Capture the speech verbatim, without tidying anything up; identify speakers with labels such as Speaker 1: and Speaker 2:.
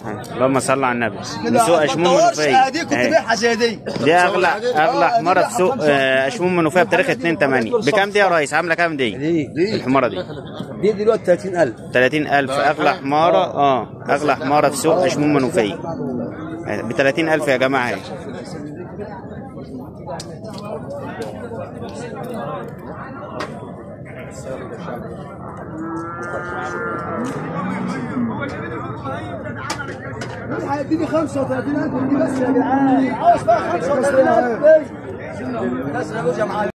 Speaker 1: اللهم صل على النبي. من سوق اشمون منوفيه.
Speaker 2: دي كنت بيعها زي دي.
Speaker 1: دي اغلى اغلى حماره في سوق اشمون منوفيه بتاريخ اتنين تمانية. بكام دي يا ريس؟ عامله كام دي؟
Speaker 2: دي
Speaker 1: الحماره دي
Speaker 2: دي دلوقتي تلاتين ألف.
Speaker 1: تلاتين ألف اغلى حماره. اه اغلى حماره في سوق اشمون منوفيه ب تلاتين ألف يا جماعه. اهي
Speaker 2: هيديني خمسة وتلاتين ألف دي بس يا جدعان. عاوز بقى خمسة وتلاتين ألف. بس يا معلم.